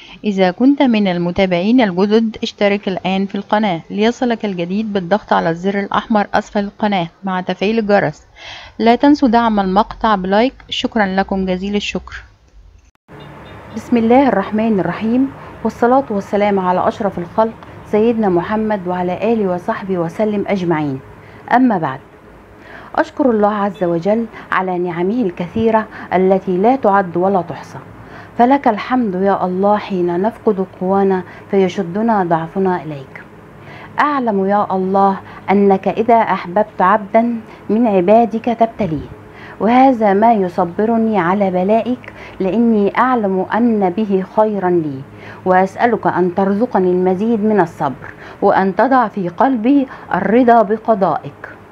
إذا كنت من المتابعين الجدد اشترك الآن في القناة ليصلك الجديد بالضغط على الزر الأحمر أسفل القناة مع تفعيل الجرس. لا تنسوا دعم المقطع بلايك. شكرا لكم جزيل الشكر. بسم الله الرحمن الرحيم، والصلاة والسلام على أشرف الخلق سيدنا محمد وعلى آله وصحبه وسلم أجمعين. أما بعد، أشكر الله عز وجل على نعمه الكثيرة التي لا تعد ولا تحصى، فلك الحمد يا الله حين نفقد قوانا فيشدنا ضعفنا إليك. أعلم يا الله أنك إذا أحببت عبدا من عبادك تبتليه، وهذا ما يصبرني على بلائك، لأني أعلم أن به خيرا لي، وأسألك أن ترزقني المزيد من الصبر، وأن تضع في قلبي الرضا بقضائك.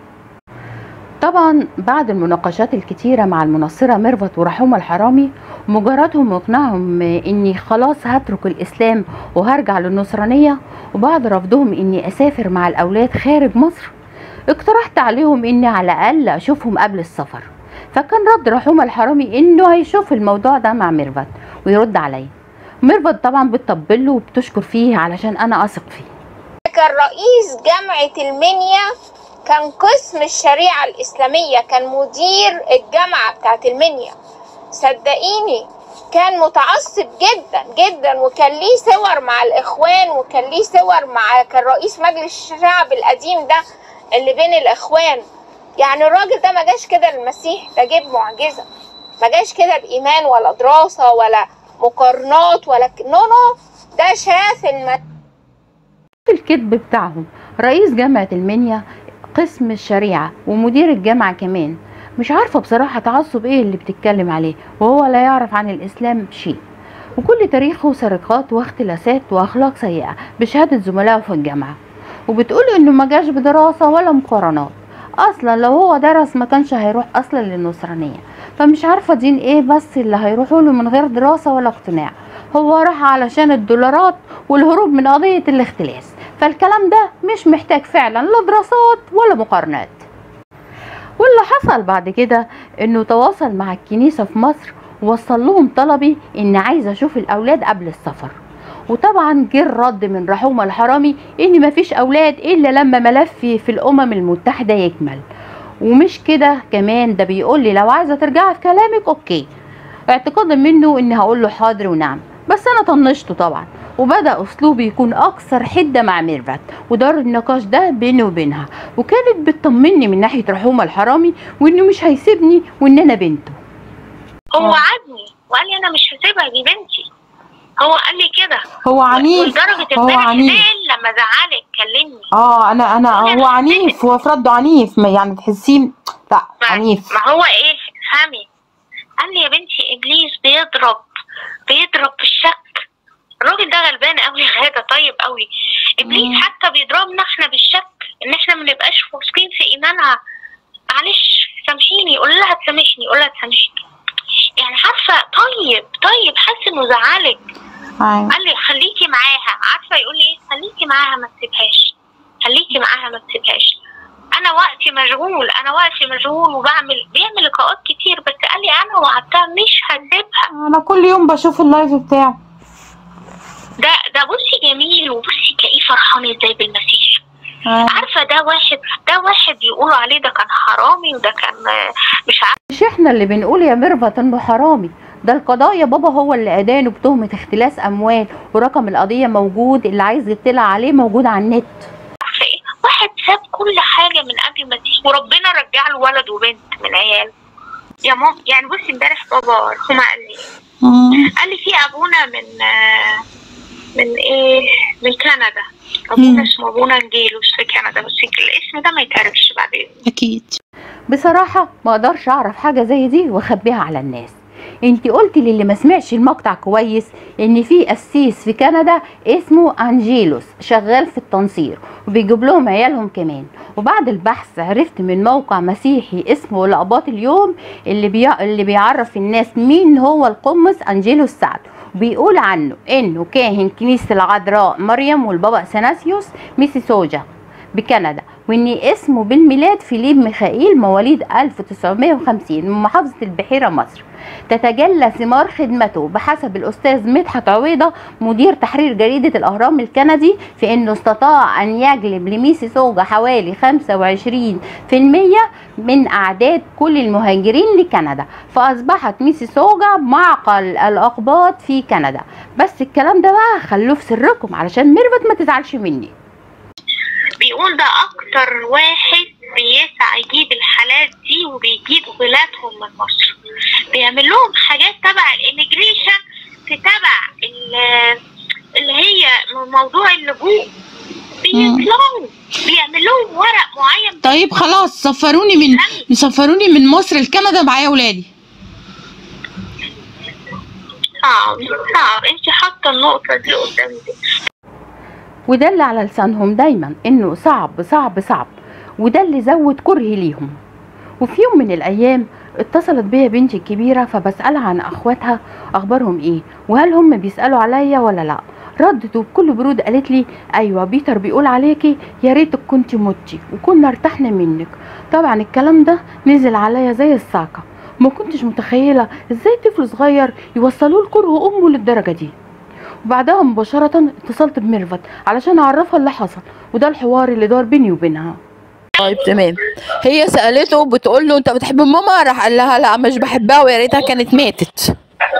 طبعا بعد المناقشات الكتيرة مع المنصرة ميرفت ورحومة الحرامي، مجردهم واقناعهم اني خلاص هترك الاسلام وهرجع للنصرانية، وبعد رفضهم اني اسافر مع الاولاد خارج مصر، اقترحت عليهم اني على الاقل اشوفهم قبل السفر. فكان رد رحومة الحرامي انه هيشوف الموضوع ده مع ميرفت ويرد عليا. ميرفت طبعا بتطبله وبتشكر فيه علشان انا اثق فيه. كان رئيس جامعة المنيا، كان قسم الشريعة الإسلامية، كان مدير الجامعة بتاعت المنيا. صدقيني كان متعصب جدا جدا، وكان ليه صور مع الإخوان، وكان ليه صور كان رئيس مجلس الشعب القديم ده اللي بين الإخوان. يعني الراجل ده ما جاش كده للمسيح، ده جيب معجزة، ما جاش كده بإيمان ولا دراسة ولا مقارنات ولا نو، ده شاف الكذب بتاعهم. رئيس جامعة المنيا قسم الشريعة ومدير الجامعة كمان، مش عارفة بصراحة تعصب ايه اللي بتتكلم عليه، وهو لا يعرف عن الاسلام شيء، وكل تاريخه سرقات واختلاسات واخلاق سيئة بشهادة زملائه في الجامعة، وبتقول انه ما جاش بدراسة ولا مقارنات. اصلا لو هو درس ما كانش هيروح اصلا للنصرانية، فمش عارفة دين ايه بس اللي هيروحوا له من غير دراسة ولا اقتناع. هو راح علشان الدولارات والهروب من قضية الاختلاس، فالكلام ده مش محتاج فعلا لا دراسات ولا مقارنات. واللي حصل بعد كده انه تواصل مع الكنيسة في مصر ووصل لهم طلبي ان عايز اشوف الاولاد قبل السفر. وطبعا جه الرد من رحومة الحرامي ان مفيش اولاد الا لما ملفي في الامم المتحدة يكمل. ومش كده كمان، ده بيقول لي لو عايزة ترجعي في كلامك اوكي، اعتقادا منه اني هقول له حاضر ونعم. بس انا طنشته طبعا، وبدأ اسلوبي يكون اكثر حدة مع ميرفت، ودار النقاش ده بيني وبينها، وكانت بتطمني من ناحية رحومة الحرامي وانه مش هيسيبني وان انا بنته. هو وعدني وقال لي انا مش هسيبها، دي بنتي. هو قال لي كده. هو عنيف، ولدرجة هو امبارح عنيف زعل لما زعلك كلمني. انا هو عنيف، هو في رده عنيف، يعني تحسيه لا عنيف. ما هو ايه، فهمي. قال لي يا بنتي ابليس بيضرب بالشك. الراجل ده غلبان قوي يا غاده، طيب قوي. ابليس حتى بيضربنا احنا بالشك، ان احنا ما نبقاش واثقين في ايمانها. معلش سامحيني، قول لها تسامحني، قول لها تسامحني. يعني عارفه، طيب حاسس انه زعلك. قال لي خليكي معاها، عارفه يقول لي ايه، خليكي معاها ما تسيبهاش، خليكي معاها ما تسيبهاش. انا وقتي مشغول بيعمل لقاءات كتير، بس قال لي انا وعدتها مش هسيبها. انا كل يوم بشوف اللايف بتاعه ده بصي جميل، وبصي تلاقيه فرحان ازاي بالمسيح. عارفه ده واحد يقولوا عليه ده كان حرامي، وده كان مش عارفه. مش احنا اللي بنقول يا ميرفت انه حرامي، ده القضايا بابا هو اللي ادانه بتهمة اختلاس اموال، ورقم القضية موجود، اللي عايز يطلع عليه موجود على النت. ايه، واحد ساب كل حاجة من قبل ما تيجي، وربنا رجع له ولد وبنت من عيال. يا ماما يعني بصي امبارح بابا رحمه قال لي في ابونا من كندا، ابونا اسمه ابونا انجيلوس في كندا، بس الاسم ده ما يتعرفش بعدين اكيد. بصراحة ما اقدرش اعرف حاجة زي دي واخبيها على الناس. انتي قلتي للي ما سمعش المقطع كويس ان في قسيس في كندا اسمه انجيلوس شغال في التنصير وبيجيب لهم عيالهم كمان. وبعد البحث عرفت من موقع مسيحي اسمه لقبات اليوم اللي بيعرف الناس مين هو القمص انجيلوس سعد، وبيقول عنه انه كاهن كنيسة العذراء مريم والبابا اثناسيوس ميسيسوجا بكندا، وان اسمه بالميلاد فيليب ميخائيل مواليد 1950 من محافظة البحيرة مصر. تتجلى ثمار خدمته بحسب الأستاذ مدحت عويضة مدير تحرير جريدة الأهرام الكندي في أنه استطاع أن يجلب لميسيسوغا حوالي 25% من أعداد كل المهاجرين لكندا، فأصبحت ميسيسوغا معقل الأقباط في كندا. بس الكلام ده بقى خلوه في سركم علشان ميرفت ما تزعلش مني. بيقول ده اكتر واحد بيسعى يجيب الحالات دي وبيجيب ولادهم من مصر، بيعمل لهم حاجات تبع الاميجريشن، تبع اللي هي موضوع اللجوء، بيطلعوا بيعمل لهم ورق معين. طيب خلاص سفروني من مصر لكندا معايا ولادي. صعب انت حاطه النقطه دي قدامي دي. وده اللي على لسانهم دايما انه صعب صعب صعب، وده اللي زود كرهي ليهم. وفي يوم من الايام اتصلت بيا بنتي الكبيره، فبسالها عن اخواتها اخبارهم ايه وهل هم بيسالوا عليا ولا لا. ردت وبكل برود قالت لي ايوه بيتر بيقول عليكي يا ريتك كنت متي وكنا ارتحنا منك. طبعا الكلام ده نزل عليا زي الصاعقه، ما كنتش متخيله ازاي طفل صغير يوصلوه لكره امه للدرجه دي. وبعدها مباشرة اتصلت بميرفت علشان اعرفها اللي حصل، وده الحوار اللي دار بيني وبينها. طيب تمام. هي سألته بتقول له انت بتحب ماما؟ راح قال لها لا مش بحبها ويا ريتها كانت ماتت.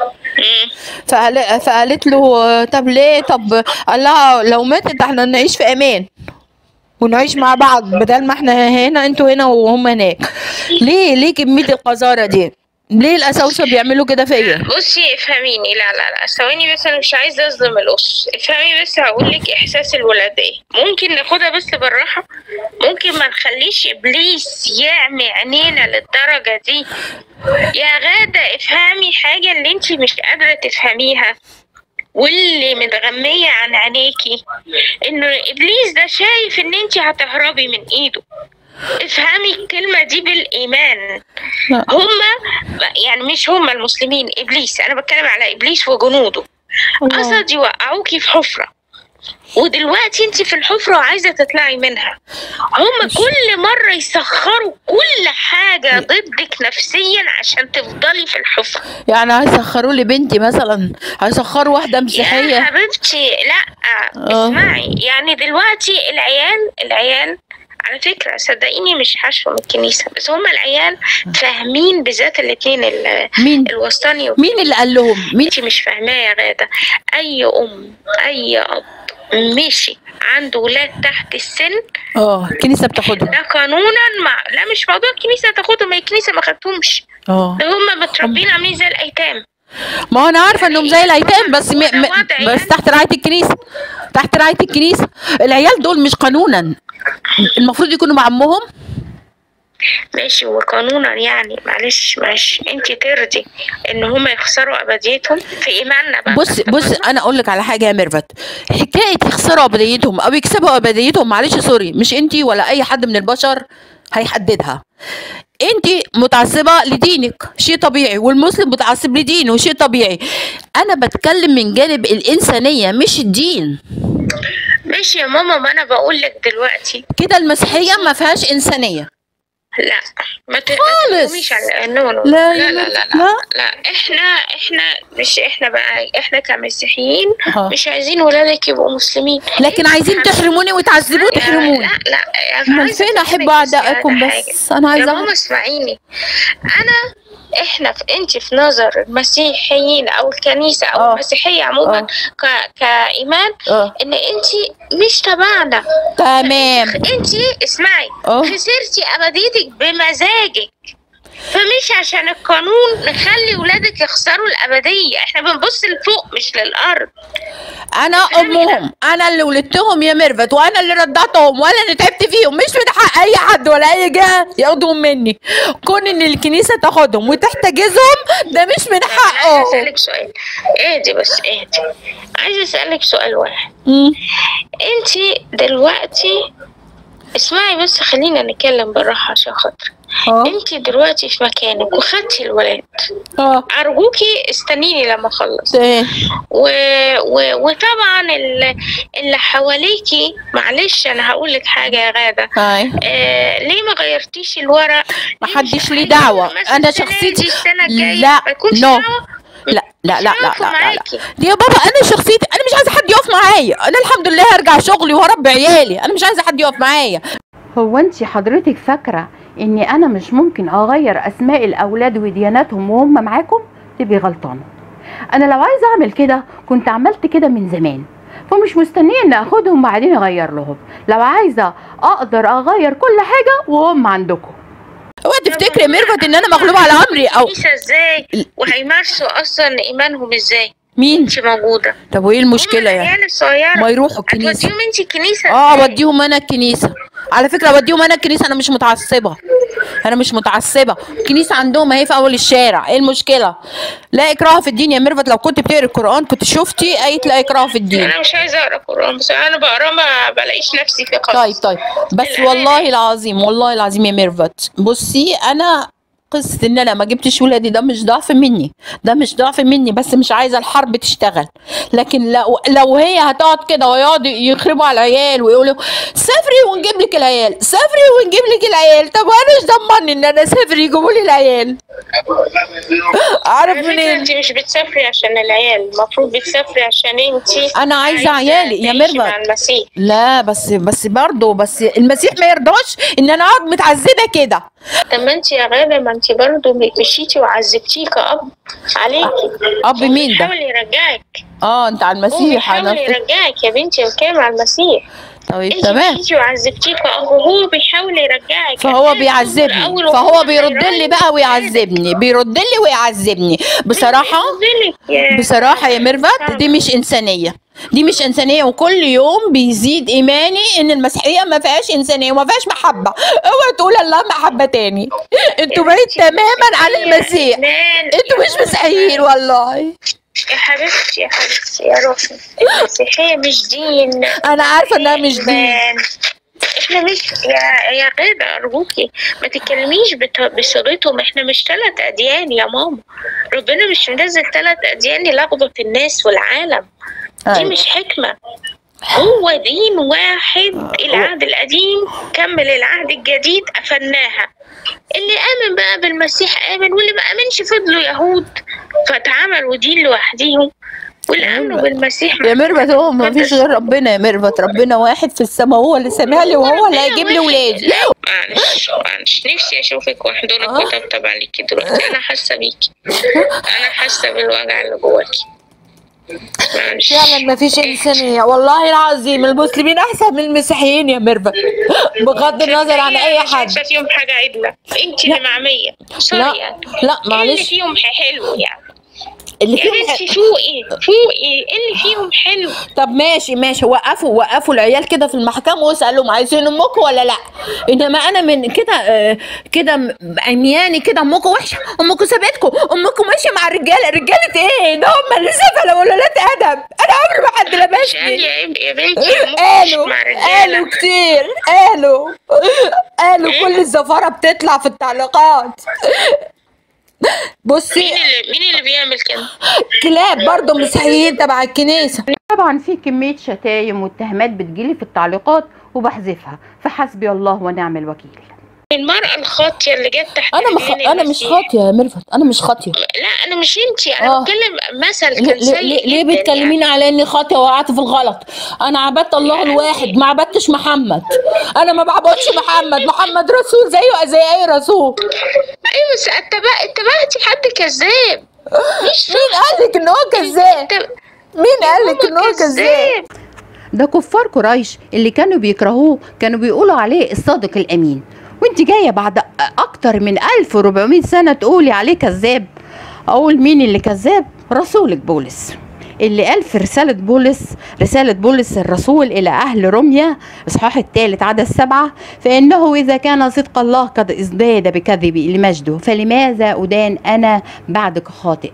فقالت له طب ليه؟ طب قال لها لو ماتت احنا نعيش في امان ونعيش مع بعض بدل ما احنا هنا انتوا هنا وهم هناك. ليه كمية القذارة دي؟ ليه القساوسه بيعملوا كده فيا؟ بصي افهميني، لا ثواني بس، انا مش عايزه اظلم القص، افهمي بس. هقول لك احساس الولاد ايه، ممكن ناخدها بس بالراحه، ممكن ما نخليش ابليس يعمي عينينا للدرجه دي. يا غاده افهمي حاجه اللي انت مش قادره تفهميها واللي متغميه عن عينيكي، انه ابليس ده شايف ان انت هتهربي من ايده. افهمي الكلمة دي بالإيمان. هما يعني مش هما المسلمين، إبليس، أنا بتكلم على إبليس وجنوده، قصد يوقعوكي في حفرة، ودلوقتي انت في الحفرة وعايزة تطلعي منها. هما كل مرة يسخروا كل حاجة ضدك نفسيا عشان تفضلي في الحفرة. يعني هيسخروا لي بنتي مثلا؟ هيسخروا واحدة مسيحية؟ يا حبيبتي لا اسمعي، يعني دلوقتي العيال على فكرة صدقيني مش حشو من الكنيسة، بس هما العيال فاهمين، بالذات الاتنين الوسطاني مين اللي قال لهم؟ مين؟ انتي مش فاهماه يا غادة. أي أم أي أب مشي عنده ولاد تحت السن الكنيسة بتاخدهم ده قانونا. لا مش موضوع الكنيسة تاخدهم، هي الكنيسة ما خدتهمش، ده هما متربين عاملين زي الأيتام. ما انا عارفه انهم زي الايتام بس بس تحت رعايه الكنيسه، تحت رعايه الكنيسه. العيال دول مش قانونا المفروض يكونوا مع امهم؟ ماشي، وقانونا يعني معلش انت ترضي ان هم يخسروا ابديتهم في ايماننا بقى؟ بص انا اقول لك على حاجه يا ميرفت، حكايه يخسروا ابديتهم او يكسبوا ابديتهم، معلش سوري، مش انت ولا اي حد من البشر هيحددها. انت متعصبه لدينك شيء طبيعي، والمسلم متعصب لدينه شيء طبيعي. انا بتكلم من جانب الانسانيه مش الدين. ماشي يا ماما، ما انا بقول لك دلوقتي كده المسيحيه ما فيهاش انسانيه. لا ما خالص. على لا احنا بقى احنا كمسيحيين مش عايزين ولادك يبقوا مسلمين، لكن عايزين تحرموني وتعذبوني وتحرموني. لا فين احب اعدائكم؟ بس انا عايزه يا ماما اسمعيني، انت في نظر المسيحيين او الكنيسه او المسيحيه عموما كايمان ان انت مش تبعنا. تمام. انت اسمعي خسرتي ابديتك بمزاجك، فمش عشان القانون نخلي ولادك يخسروا الابديه. احنا بنبص لفوق مش للارض. انا امهم، انا اللي ولدتهم يا ميرفت، وانا اللي رضعتهم، وانا اللي تعبت فيهم، مش من حق اي حد ولا اي جهه ياخدهم مني. كون ان الكنيسه تاخدهم وتحتجزهم ده مش من حقه. عايزه اسالك سؤال، اهدي عايزه اسالك سؤال واحد. انت دلوقتي اسمعي بس، خلينا نتكلم بالراحة عشان خاطر اه انت دلوقتي في مكانك وخدتي الولاد. اه ارجوكي استنيني لما اخلص. ايه وطبعا اللي حواليكي، معلش انا هقول لك حاجه يا غاده. هاي ليه ما غيرتيش الورق؟ ما ليه مش حدش ليه عايزة دعوة. مثلا انا السنة شخصيتي دي السنه الجايه لا ما يكونش نو دعوة؟ لا لا لا لا مش لا لا, لا. معاكي. يا بابا انا شخصيتي انا مش عايزه حد يقف معايا. انا الحمد لله هرجع شغلي وهربي عيالي. انا مش عايزه حد يقف معايا. هو انت حضرتك فاكره اني انا مش ممكن اغير اسماء الاولاد ودياناتهم وهم معاكم؟ تبقي غلطانه. انا لو عايزه اعمل كده كنت عملت كده من زمان، فمش مستنيه ان اخدهم بعدين اغير لهم. لو عايزه اقدر اغير كل حاجه وهم عندكم. هو تفتكري يا ميرفت ان انا مغلوبه على امري او الكنيسه ازاي وهيمارسوا اصلا ايمانهم ازاي؟ مين؟ انت موجوده. طب وايه المشكله هم يعني؟ العيال الصغيره ما يروحوا الكنيسه. هتوديهم انت الكنيسه اه ازاي؟ اوديهم انا الكنيسه. على فكره اوديهم انا الكنيسه. انا مش متعصبه. انا مش متعصبه. الكنيسه عندهم اهي في اول الشارع. ايه المشكله؟ لا اكراه في الدين يا ميرفت. لو كنت بتقري القران كنت شفتي ايه لا اكراه في الدين. انا مش عايزه اقرا قران، بس انا بقرا ما بلاقيش نفسي في خالص. طيب بس والله العظيم والله العظيم يا ميرفت، بصي انا قصة ان انا ما جبتش ولادي ده مش ضعف مني. ده مش ضعف مني، بس مش عايزة الحرب تشتغل. لكن لو هي هتقعد كده ويقعدوا يخربوا على العيال ويقولوا سافري ونجيب لك العيال، سافري ونجيب لك العيال، طب وانا ايش ضمني ان انا اسافر يجيبوا لي العيال؟ اعرف على فكرة منين؟ انت مش بتسافري عشان العيال، المفروض بتسافري عشان انت انا عايزة عيالي يا تعيشي مع ميرفت. المسيح. لا بس برضه بس المسيح ما يرضاش ان انا اقعد متعذبة كده. طب ما انت يا غادة، ما انت برضه مشيتي وعذبتيه كأب عليكي. اب مين ده؟ بيحاول يرجعك. اه انت على هو المسيح. بيحاول انا يرجعك يا بنتي وكام على المسيح. طيب انت تمام. مشيتي وعذبتيه كأب وهو بيحاول يرجعك. فهو بيعذبني، فهو بيرد لي بقى ويعذبني، بيرد لي ويعذبني. بصراحة يا ميرفت دي مش إنسانية. دي مش إنسانية. وكل يوم بيزيد إيماني إن المسيحية ما فيهاش إنسانية وما فيهاش محبة. اوعى تقول الله محبة تاني. انتوا بعيد تماما عن المسيح. انتوا مش مسيحيين والله. يا حبيبتي يا حبيبتي يا روحي، المسيحية مش دين. أنا عارفة إنها مش دين. احنا مش يا غادة ارجوكي ما تتكلميش بصيغتهم. احنا مش 3 اديان يا ماما. ربنا مش منزل 3 اديان يلخبط الناس والعالم. دي مش حكمة. هو دين واحد. العهد القديم كمل العهد الجديد قفلناها. اللي آمن بقى بالمسيح آمن، واللي ما آمنش فضلوا يهود فاتعملوا دين لوحديهم. واللي آمنوا بالمسيح يا ميرفت هو ما فيش غير ربنا يا ميرفت. ربنا واحد في السماء، هو اللي سامع لي وهو اللي هيجيب لي ولادي. معلش نفسي اشوفك واحضنك وطبطب عليكي دلوقتي. انا حاسه بيكي. انا حاسه بالوجع اللي جواكي. فعلا ما فيش انسانيه والله العظيم. المسلمين احسن من المسيحيين يا ميرفت بغض النظر عن اي حد. شايفه فيهم حاجه عدله؟ انت اللي معميه. لا معلش. اللي فيهم حلو يعني. اللي فيهم فوقي اللي فيهم حلو. طب ماشي وقفوا العيال كده في المحكمه واسالهم عايزين امكم ولا لا. انما انا من كده عمياني كده امكم وحشه، امكم سابتكم، امكم ماشيه مع الرجاله. رجاله ايه ده؟ هم اللي سفله ولاد ادب. انا عمري ما حد لبسني. يا بنتي قالوا كتير. قالوا كل الزفاره بتطلع في التعليقات. بصي مين اللي بيعمل كده؟ كلاب برضه مسيحيين تبع الكنيسه. طبعا في كميه شتايم واتهامات بتجيلي في التعليقات وبحذفها، فحسبي الله ونعم الوكيل. المرأة الخاطية اللي جت تحت انا مش خاطيه يا ميرفت. انا مش خاطيه. لا انا مش انتي. انا بتكلم مثل كان سيء. ليه بتكلميني على اني خاطيه وقعت في الغلط؟ انا عبدت الله الواحد، ما عبدتش محمد. انا ما بعبدش محمد رسول زيه زي اي رسول. ايوه بس اتبعتي حد كذاب. مين قالك ان هو كذاب؟ مين قالك ان هو كذاب؟ ده كفار قريش اللي كانوا بيكرهوه كانوا بيقولوا عليه الصادق الامين، وانت جايه بعد اكتر من 1400 سنه تقولي عليه كذاب. اقول مين اللي كذاب؟ رسولك بولس اللي قال في رسالة بولس الرسول إلى أهل روميا إصحاح 3 عدد 7: فإنه إذا كان صدق الله قد ازداد بكذبي لمجده فلماذا أدان أنا بعدك خاطئ.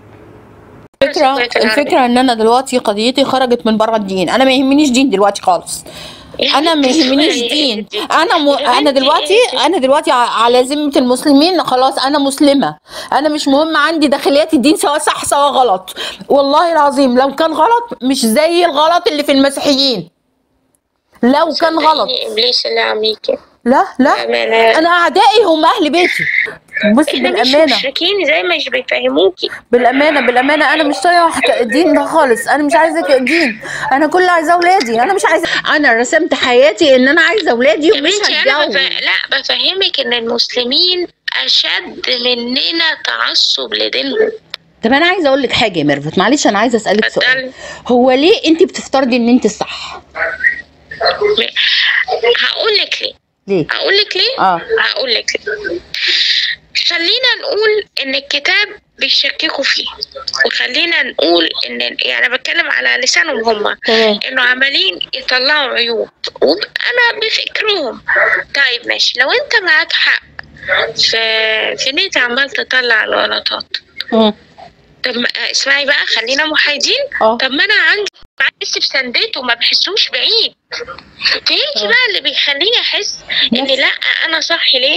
الفكرة ان انا دلوقتي قضيتي خرجت من بره الدين. انا ما يهمنيش دين دلوقتي خالص. انا ما يهمنيش دين. انا دلوقتي على ذمه المسلمين خلاص، انا مسلمه. انا مش مهم عندي داخليات الدين سواء صح سواء غلط. والله العظيم لو كان غلط مش زي الغلط اللي في المسيحيين. لو كان غلط ابليس اللي عميكي. لا انا اعدائي هم اهل بيتي. بصي احنا بالامانه، مش مشركين زي ما مش بيفهموكي. بالامانه انا مش طايقه الدين ده خالص. انا مش عايزه دين، انا كل اللي عايزاه اولادي. انا مش عايزه، انا رسمت حياتي ان انا عايزه اولادي يا ومش بنتي انا هتجوز. لا بفهمك ان المسلمين اشد مننا تعصب لدينهم. طب انا عايزه اقول لك حاجه يا ميرفت، معلش انا عايزه اسالك سؤال. اتفضلي. هو ليه انت بتفترضي ان انت الصح؟ هقول لك ليه. هقول لك ليه. هقول لك ليه. خلينا نقول ان الكتاب بيشككوا فيه، وخلينا نقول ان يعني بتكلم على لسانهم هم، انه عمالين يطلعوا عيوب وانا بفكرهم. طيب ماشي، لو انت معاك حق في ان انت عمال تطلع الغلطات، طب اسمعي بقى، خلينا محايدين. طب ما انا عندي بحس بسندته، ما بحسوش بعيد. فهمتي بقى اللي بيخليني احس ان لا انا صح ليه؟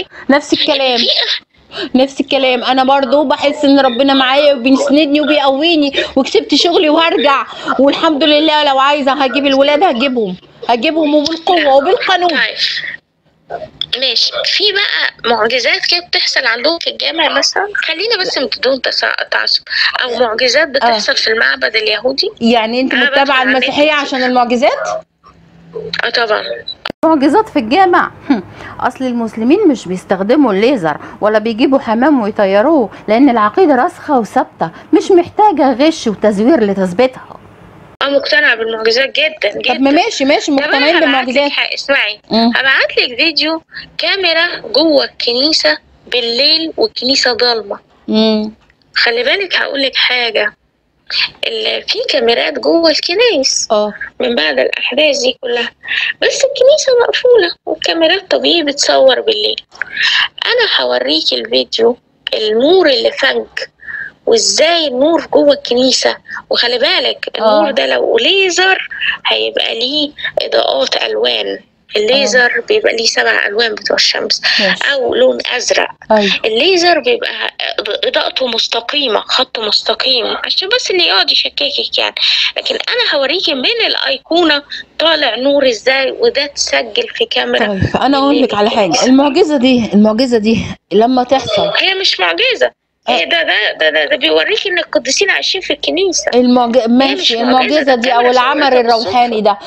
نفس الكلام انا برضو بحس ان ربنا معايا وبيسندني وبيقويني، وكسبت شغلي وهرجع والحمد لله. لو عايزه هجيب الولاد هجيبهم وبالقوه وبالقانون. طيب ماشي، في بقى معجزات كده بتحصل عندهم في الجامع مثلا، خلينا بس بدون تعصب، او معجزات بتحصل في المعبد اليهودي. يعني انت متابعه المسيحيه عشان المعجزات؟ طبعا. معجزات في الجامع. اصل المسلمين مش بيستخدموا الليزر ولا بيجيبوا حمام ويطيروه، لان العقيده راسخه وثابته مش محتاجه غش وتزوير لتثبيتها. مقتنعه بالمعجزات جدا جدا. طب ما ماشي مقتنعين بالمعجزات. اسمعي، هبعت لك فيديو كاميرا جوه الكنيسه بالليل والكنيسه ضلمه. خلي بالك هقول لك حاجه، في كاميرات جوه الكنايس من بعد الاحداث دي كلها، بس الكنيسه مقفوله والكاميرات طبيعي بتصور بالليل. انا هوريكي الفيديو، النور اللي فنك وازاي النور جوه الكنيسه. وخلي بالك النور ده لو ليزر هيبقى ليه اضاءات الوان. الليزر بيبقى ليه 7 ألوان بتوع الشمس، او لون ازرق. الليزر بيبقى اضاءته مستقيمه، خط مستقيم، عشان بس اللي يقعد يشككك يعني. لكن انا هوريكي من الايقونه طالع نور ازاي، وده تسجل في كاميرا. طيب انا اقول لك على حاجه، المعجزه دي لما تحصل هي مش معجزه، هي ده بيوريكي ان القديسين عايشين في الكنيسه. ماشي، المعجزه دي او العمل الروحاني ده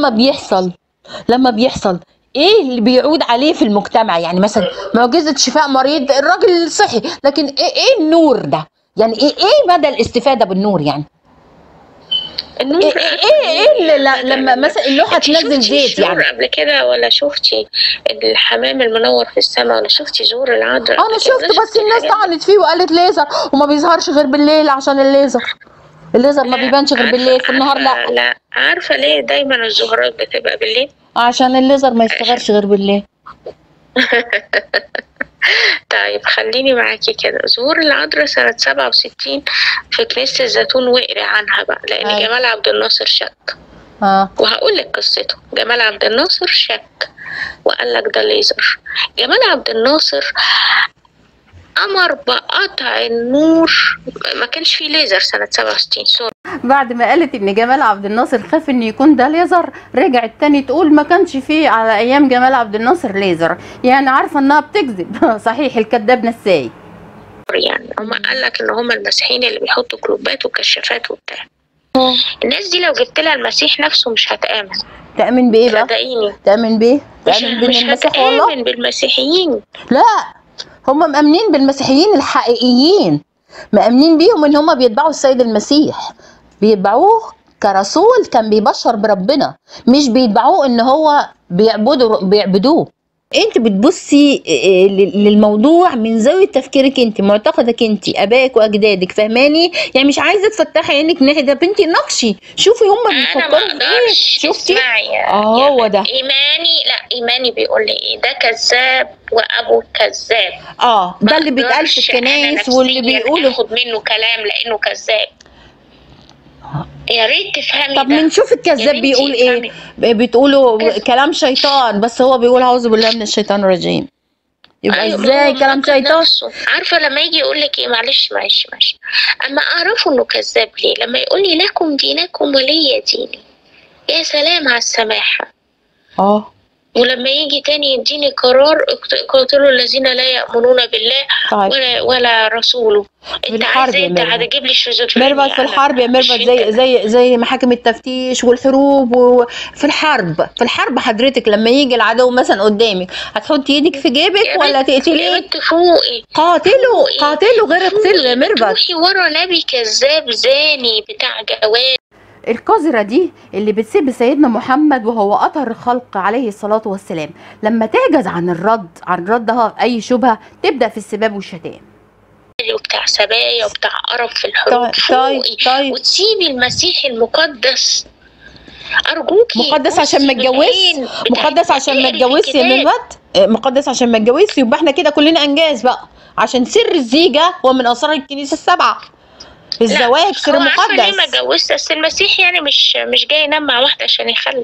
لما بيحصل ايه اللي بيعود عليه في المجتمع؟ يعني مثلا معجزه شفاء مريض، الراجل صحي، لكن ايه النور ده؟ يعني ايه مدى الاستفاده بالنور؟ يعني النور ايه لما مثلا اللوحه تنزل زيت يعني قبل كده، ولا شفتي الحمام المنور في السماء، ولا شفتي زور العذراء؟ انا شفت، بس الناس طعنت فيه وقالت ليزر وما بيظهرش غير بالليل، عشان الليزر ما بيبانش غير بالليل، في النهار لا. عارفه ليه دايما الظهورات بتبقى بالليل؟ عشان الليزر ما يشتغلش غير بالليل. طيب خليني معاكي كده. ظهور العذراء سنة 67 في كنيسة الزيتون، وقري عنها بقى لأن جمال عبد الناصر شك. وهقول لك قصته. جمال عبد الناصر شك وقال لك ده ليزر. جمال عبد الناصر أمر بقطع النور، ما كانش فيه ليزر سنة 67. سوري. بعد ما قالت ان جمال عبد الناصر خاف ان يكون ده ليزر، رجعت تاني تقول ما كانش فيه على ايام جمال عبد الناصر ليزر. يعني عارفه انها بتكذب. صحيح الكذاب نساي. يعني هم قال لك ان هم المسيحيين اللي بيحطوا كلوبات وكشافات وبتاع. الناس دي لو جبت لها المسيح نفسه مش هتآمن. تأمن بإيه بقى؟ صدقيني. تأمن بإيه؟ تأمن بالمسيح والله؟ مش هتآمن بالمسيحيين. لا، هم مأمنين بالمسيحيين الحقيقيين، مأمنين بيهم ان هم بيتبعوا السيد المسيح، بيتبعوه كرسول كان بيبشر بربنا، مش بيتبعوه ان هو بيعبدوه. انت بتبصي للموضوع من زاويه تفكيرك انت، معتقدك انت، ابائك واجدادك، فهماني؟ يعني مش عايزه تفتحي عينك ناحيه ده. بنتي نقشي، شوفي هم بيفكروا في ايه. شفتي؟ هو ده ايماني بيقول لي ايه؟ ده كذاب وابو كذاب. ده اللي بيتقال في الكنايس واللي بيقولوا اخد منه كلام لانه كذاب. يا ريت تفهمي طب ده. بنشوف يا الكذاب بنتي بيقول ايه؟ افهمي. بتقولوا كلام شيطان، بس هو بيقول اعوذ بالله من الشيطان الرجيم. يبقى ايوه، ما ازاي هو كلام منقذ شيطان؟ نفسه. عارفه لما يجي يقول لك ايه، معلش معلش معلش، اما اعرفه انه كذاب ليه لما يقول لي لكم دينكم ولي ديني. يا سلام على السماحه. اه ولما يجي تاني يديني قرار اقتلوا الذين لا يؤمنون بالله طيب ولا رسوله. في انت الحرب عايزه يا انت ميرفت، هتجيب لي شيزوفرينيا؟ ميرفت في الحرب يا مش ميرفت، انت زي محاكم التفتيش والحروب وفي الحرب، في الحرب حضرتك لما يجي العدو مثلا قدامك هتحطي ايدك في جيبك يا ولا بنت يا تقتليه؟ بنت فوقي. قاتله فوقي قاتله غير اقتله يا فوقي، ميرفت. بتروحي ورا نبي كذاب زاني بتاع جواز. القذرة دي اللي بتسيب سيدنا محمد وهو أطهر الخلق عليه الصلاة والسلام، لما تعجز عن ردها أي شبهة تبدأ في السباب والشتائم. وبتاع سبايا وبتاع قرف في الحروب. طيب فوقي وتسيبي المسيح المقدس ارجوكي. مقدس عشان ما اتجوزش، مقدس عشان ما اتجوزش يا ميرفت، مقدس عشان ما اتجوزش. يبقى احنا كده كلنا انجاز بقى، عشان سر الزيجه هو من اسرار الكنيسه السبعه. الزواج سر مقدس. عارفه ليه ما مقدس. اتجوزش؟ اصل المسيح يعني مش جاي ينام مع واحده عشان يخلف.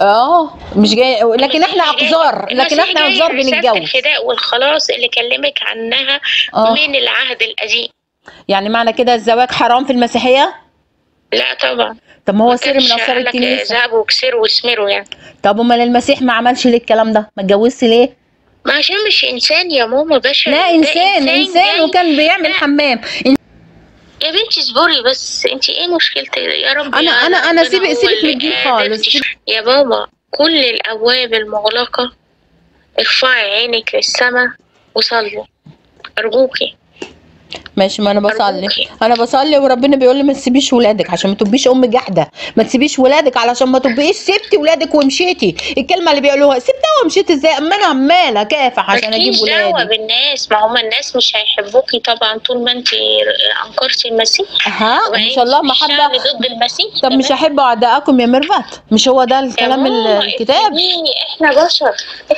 مش جاي، لكن احنا اقذار، رسالة بنتجوز. الفداء والخلاص اللي كلمك عنها من العهد القديم. يعني معنى كده الزواج حرام في المسيحيه؟ لا طبعا. طب ما هو سر من اسرار الكنيسه. ذهبوا وكسروا واسمروا يعني. طب امال المسيح ما عملش ليه الكلام ده؟ ما اتجوزش ليه؟ ما عشان مش انسان يا ماما بشر. لا انسان وكان بيعمل حمام. يا بنتي اصبري بس، انت ايه مشكلتك يا رب؟ انا سيبك من الدين خالص يا بابا. كل الابواب المغلقه ارفعي عينك للسماء وصلي ارجوكي. ماشي، ما انا بصلي وربنا بيقول لي ما تسيبيش ولادك عشان ما تبقيش ام جحده، ما تسيبيش ولادك علشان ما تبقيش سبتي ولادك ومشيتي. الكلمه اللي بيقولوها سبتها ومشيت ازاي؟ اما انا عماله كافح عشان اجيب ولادي. مالكيش دعوه بالناس، ما هم الناس مش هيحبوكي طبعا طول ما انت انكرتي المسيح. ما شاء الله محبه ضد المسيح. طب مش احبوا اعدائكم يا ميرفت؟ مش هو ده الكلام الكتاب؟ احنا بشر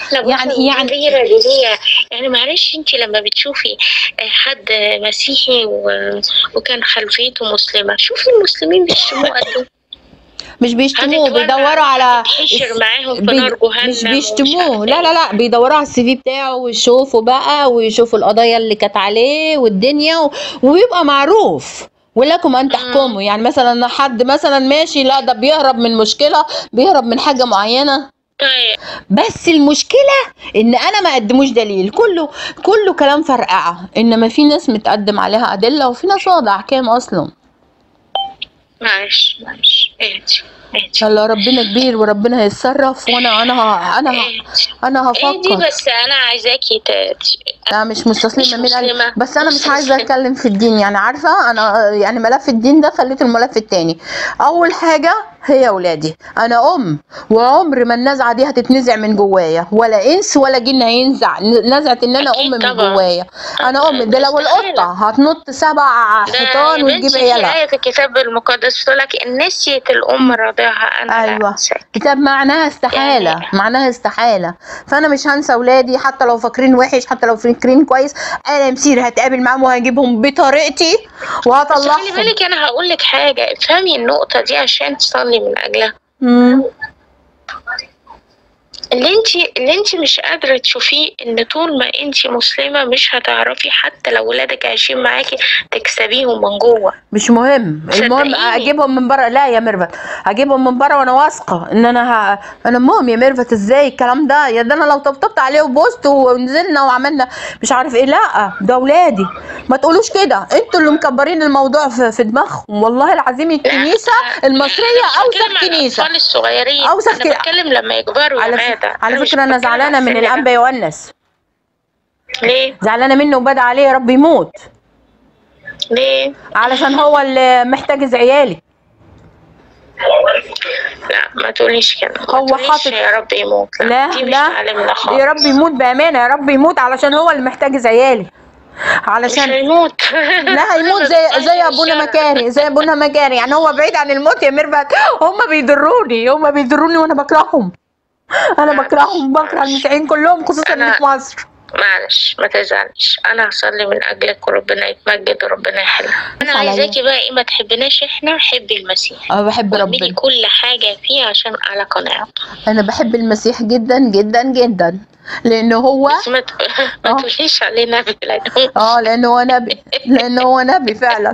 يعني يعني معلش، انت لما بتشوفي حد مسيحي وكان خلفيته مسلمه، شوفي المسلمين بيشتموه قد مش بيشتموه، بيدوروا على معاهم في نار جهنم. مش بيشتموه، لا بيدوروا على السي في بتاعه ويشوفوا بقى ويشوفوا القضايا اللي كانت عليه والدنيا ويبقى معروف. ولكم ان تحكموا. يعني مثلا حد مثلا ماشي، لا ده بيهرب من مشكله، بيهرب من حاجه معينه. طيب بس المشكله ان انا ما اقدموش دليل، كله كلام فرقعه. انما في ناس متقدم عليها ادله وفي ناس واضحه احكام اصلا. معلش اهدي الله، ربنا كبير وربنا هيتصرف. وانا هفكر. دي بس انا عايزاكي لا مش مستسلمه من قلبي، بس انا مش عايزه اتكلم في الدين. يعني عارفه انا يعني ملف الدين ده خليته الملف التاني. اول حاجه هي ولادي. انا وعمر ما النزعه دي هتتنزع من جوايا، ولا انس ولا جن هينزع نزعه ان انا من جوايا. انا ده لو القطه هتنط 7 حيطان وتجيب عيالها. آية في الكتاب المقدس بتقول لك ان نسيت الام رضعها انا. ايوه كتاب معناها استحاله يعني. معناها استحاله. فانا مش هنسى ولادي حتى لو فاكرين وحش، حتى لو فاكرين كويس. انا مسير هتقابل معاهم وهجيبهم بطريقتي وهطلعهم. خلي بالك انا هقول لك حاجه، افهمي النقطه دي عشان تصلي من اجلها. اللي انت مش قادره تشوفيه ان طول ما انت مسلمه مش هتعرفي حتى لو ولادك عايشين معاكي تكسبيهم من جوه. مش مهم، المهم اجيبهم من بره. لا يا ميرفت هجيبهم من بره وانا واثقه ان انا امهم. يا ميرفت ازاي الكلام ده؟ يا ده انا لو طبطبت عليه وبوست ونزلنا وعملنا مش عارف ايه. لا ده اولادي، ما تقولوش كده. انتوا اللي مكبرين الموضوع في دماغهم. والله العظيم الكنيسه المصريه اوسخ كنيسه. الاطفال الصغيرين اوسخ انا بتكلم لما يكبروا. على فكره انا زعلانه من الانبا يونس. ليه؟ زعلانه منه وبدأ عليه رب يموت. ليه؟ علشان هو اللي محتاج عيالي. لا ما تقوليش كده. هو حاطط يا رب يموت. لا يا رب يموت بامانه. يا رب يموت علشان هو اللي محتاج عيالي. علشان مش هيموت. لا هيموت زي ابونا مكاري. يعني هو بعيد عن الموت يا ميرفت. هم بيضروني وانا بكرههم. انا بكره المسيحيين كلهم خصوصا اللي في مصر. معلش ما تزعلش، انا هصلي من اجلك وربنا يتمجد وربنا يحلها. انا عليا. عايزاكي بقى ايه، ما تحبناش احنا، حبي المسيح انا بحب واعملي ربنا. كل حاجه فيه عشان على قناعته. انا بحب المسيح جدا جدا جدا، لانه هو بس ما تقوليش عليه نبي لانه لانه هو نبي، لانه هو نبي فعلا.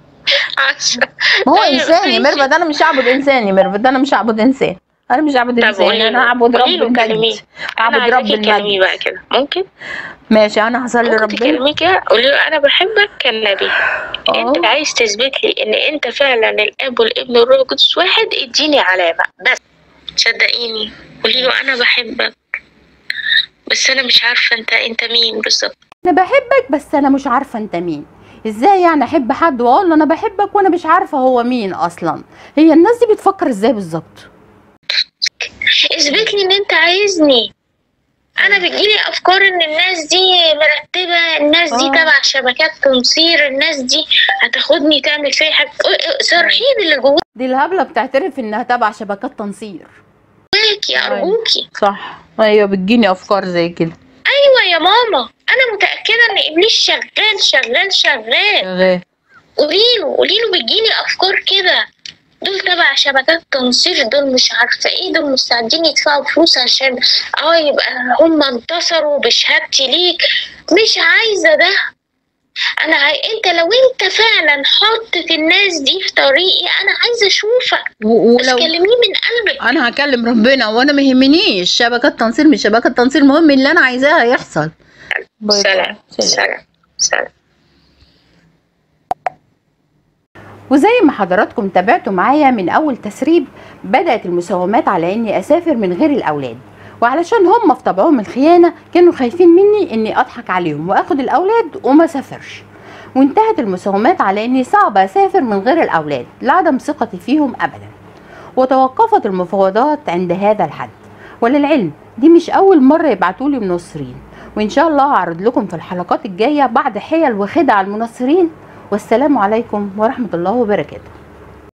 ما هو انسان يا ميرفت، انا مش هعبد انسان يا ميرفت، انا مش هعبد انسان، انا مش هعبد انسان، انا هعبد رب المجد، هعبد رب كلميه المجد. بقى كده ممكن؟ ماشي، انا هصلي ممكن ربنا. تكلميه كده، قولي له انا بحبك كنبي. انت عايز تثبت لي ان انت فعلا الاب والابن والروح القدس واحد، اديني علامه بس. صدقيني قولي له انا بحبك بس انا مش عارفه انت مين بالظبط. انا بحبك بس انا مش عارفه انت مين. ازاي يعني احب حد واقول له انا بحبك وانا مش عارفه هو مين اصلا؟ هي الناس دي بتفكر ازاي بالظبط؟ اثبت لي ان انت عايزني. انا بتجيلي افكار ان الناس دي مرتبه، الناس دي تبع شبكات تنصير، الناس دي هتاخدني تعمل فيا حاجه. صرحين اللي جواكي، دي الهبله بتعترف انها تبع شبكات تنصير. ارجوكي. صح، ايوه بتجيني افكار زي كده. ايوه يا ماما، انا متاكده ان ابليس شغال شغال شغال. قوليله بتجيلي افكار كده، دول تبع شبكات تنصير، دول مش عارفه ايه، دول مستعدين يدفعوا فلوس عشان يبقى هم انتصروا بشهادتي ليك. مش عايزه ده. انت لو انت فعلا حطت الناس دي في طريقي، انا عايزه اشوفك. بس كلميه من قلبك. انا هكلم ربنا، وانا ما يهمنيش شبكات تنصير مش شبكات تنصير، المهم اللي انا عايزاه يحصل. سلام سلام سلام. وزي ما حضراتكم تابعتوا معايا من اول تسريب، بدأت المساومات على اني اسافر من غير الاولاد، وعلشان هم في طبعهم الخيانة كانوا خايفين مني اني اضحك عليهم واخد الاولاد وما سافرش. وانتهت المساومات على اني صعب اسافر من غير الاولاد لعدم ثقتي فيهم ابدا، وتوقفت المفاوضات عند هذا الحد. وللعلم دي مش اول مرة يبعتولي منصرين، وان شاء الله هعرض لكم في الحلقات الجاية بعض حيل وخدع المنصرين. والسلام عليكم ورحمة الله وبركاته.